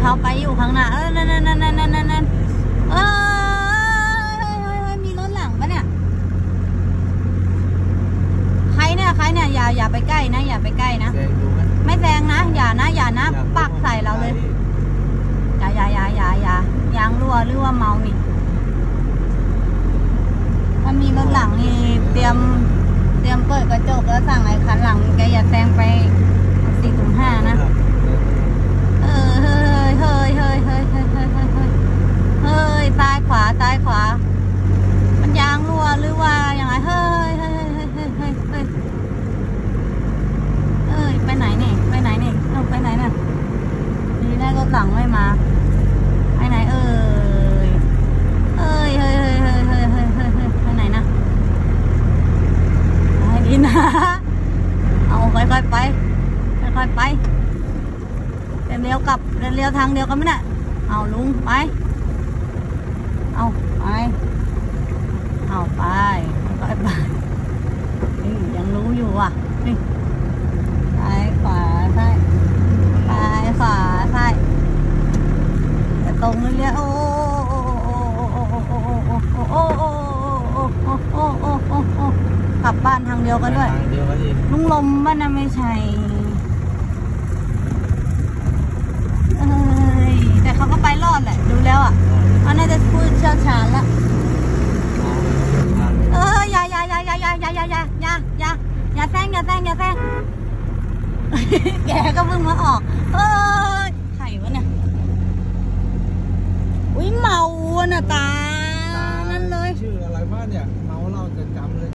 เขาไปอยู่ข้างหน้านั่นมีรถหลังปะเนี่ยใครเนี่ยอย่าไปใกล้นะอย่าไปใกล้นะไม่แซงนะอย่านะปักใส่เราเลยอย่ายางรั่วหรือว่าเมานี่ถ้ามีรถหลังนี่เตรียมเปิดกระจกแล้วสั่งไอ้คันหลังแกอย่าแซงไป405นะเฮ้ยซ้ายขวามันยางรั่วหรือว่าอย่างไรเฮ้ยไปไหนนี่ไปไหนน่ะดีได้รถหลังไม่มาไปไหนเฮ้ยไปไหนนะให้ดีนะเอาค่อยๆไปเร็วกลับเร็วทางเดียวกันไหมเนี่ยเอาลุงไปเอาไปนี่ยังรู้อยู่อ่ะนี่ซ้ายขวาซ้ายจะตรงเรื่อยๆโอ้กลับบ้านทางเดียวกันด้วยลุงลมบ้านน่ะไม่ใช่แต่เขาก็ไปรอดแหละดูแล้วอ่ะเขาน่าจะพูดเชี่ยวชาญละอย่าแซงแกก็เพิ่งมาออกไข่วะเนี่ยอุ้ยเมาอ่ะน่ะตานั่นเลยชื่ออะไรบ้างเนี่ยเมาเราจะจำเลย